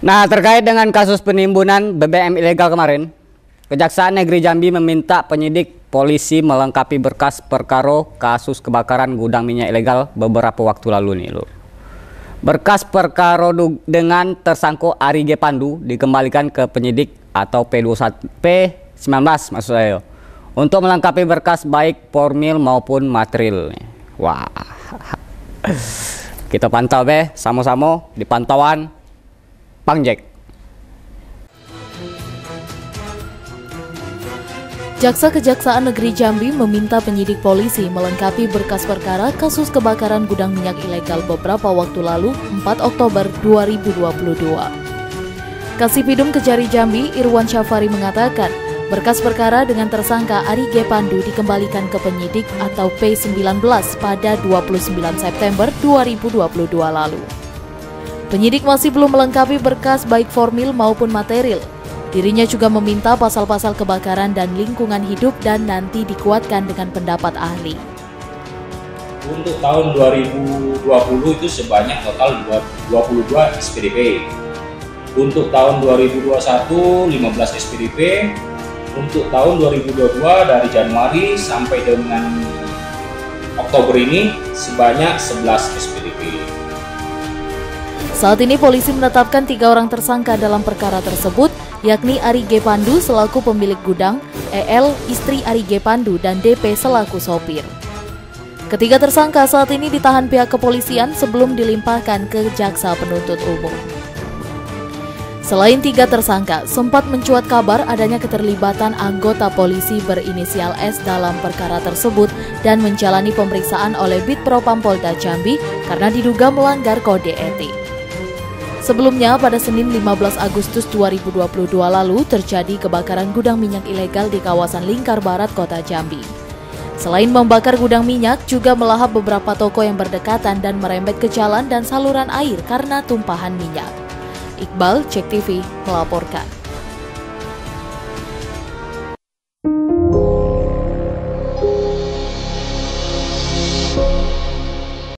Nah, terkait dengan kasus penimbunan BBM ilegal kemarin, Kejaksaan Negeri Jambi meminta penyidik polisi melengkapi berkas perkara kasus kebakaran gudang minyak ilegal beberapa waktu lalu nih, loh. Berkas perkara dengan tersangka Ari G. Pandu dikembalikan ke penyidik atau P19 maksud saya, untuk melengkapi berkas baik formil maupun material. Wah, kita pantau sama-sama di pantauan Bang Jack. Jaksa Kejaksaan Negeri Jambi meminta penyidik polisi melengkapi berkas perkara kasus kebakaran gudang minyak ilegal beberapa waktu lalu, 4 Oktober 2022. Kasipidum Kejari Jambi, Irwan Syafari mengatakan, berkas perkara dengan tersangka Ari G. Pandu dikembalikan ke penyidik atau P19 pada 29 September 2022 lalu. Penyidik masih belum melengkapi berkas baik formil maupun material. Dirinya juga meminta pasal-pasal kebakaran dan lingkungan hidup dan nanti dikuatkan dengan pendapat ahli. Untuk tahun 2020 itu sebanyak total 22 SPDP. Untuk tahun 2021 15 SPDP. Untuk tahun 2022 dari Januari sampai dengan Oktober ini sebanyak 11 SPDP. Saat ini polisi menetapkan 3 orang tersangka dalam perkara tersebut, yakni Ari G. Pandu selaku pemilik gudang, EL istri Ari G. Pandu, dan DP selaku sopir. Ketiga tersangka saat ini ditahan pihak kepolisian sebelum dilimpahkan ke jaksa penuntut umum. Selain 3 tersangka, sempat mencuat kabar adanya keterlibatan anggota polisi berinisial S dalam perkara tersebut dan menjalani pemeriksaan oleh Bid Propam Polda Jambi karena diduga melanggar kode etik. Sebelumnya, pada Senin 15 Agustus 2022 lalu terjadi kebakaran gudang minyak ilegal di kawasan Lingkar Barat, Kota Jambi. Selain membakar gudang minyak, juga melahap beberapa toko yang berdekatan dan merembet ke jalan dan saluran air karena tumpahan minyak. Iqbal, Cek TV, melaporkan.